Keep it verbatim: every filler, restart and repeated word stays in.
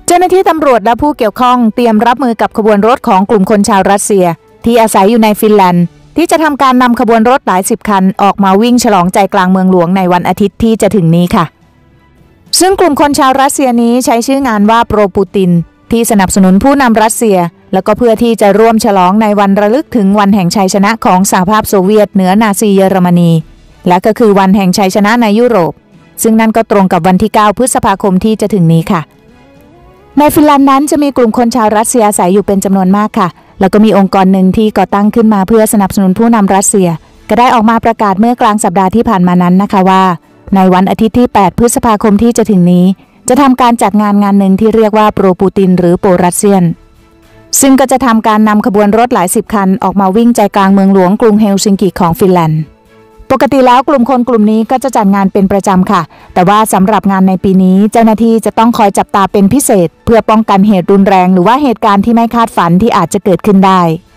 เจ้าหน้าที่ตำรวจและผู้เกี่ยวข้องเตรียมรับมือกับขบวนรถของกลุ่มคนชาวรัสเซียที่อาศัยอยู่ในฟินแลนด์ที่จะทำการนำขบวนรถหลายสิบคันออกมาวิ่งฉลองใจกลางเมืองหลวงในวันอาทิตย์ที่จะถึงนี้ค่ะซึ่งกลุ่มคนชาวรัสเซียนี้ใช้ชื่องานว่าโปรปูตินที่สนับสนุนผู้นำรัสเซียแล้วก็เพื่อที่จะร่วมฉลองในวันระลึกถึงวันแห่งชัยชนะของสหภาพโซเวียตเหนือนาซีเยอรมนีและก็คือวันแห่งชัยชนะในยุโรปซึ่งนั่นก็ตรงกับวันที่เก้าพฤษภาคมที่จะถึงนี้ค่ะในฟินแลนด์นั้นจะมีกลุ่มคนชาวรัสเซียอาศัยอยู่เป็นจำนวนมากค่ะแล้วก็มีองค์กรหนึ่งที่ก่อตั้งขึ้นมาเพื่อสนับสนุนผู้นำรัสเซียก็ได้ออกมาประกาศเมื่อกลางสัปดาห์ที่ผ่านมานั้นนะคะว่าในวันอาทิตย์ที่แปดพฤษภาคมที่จะถึงนี้จะทำการจัดงานงานหนึ่งที่เรียกว่าโปรปูตินหรือโปรรัสเซียนซึ่งก็จะทำการนำขบวนรถหลายสิบคันออกมาวิ่งใจกลางเมืองหลวงกรุงเฮลซิงกิของฟินแลนด์ปกติแล้วกลุ่มคนกลุ่มนี้ก็จะจัดงานเป็นประจำค่ะแต่ว่าสำหรับงานในปีนี้เจ้าหน้าที่จะต้องคอยจับตาเป็นพิเศษเพื่อป้องกันเหตุรุนแรงหรือว่าเหตุการณ์ที่ไม่คาดฝันที่อาจจะเกิดขึ้นได้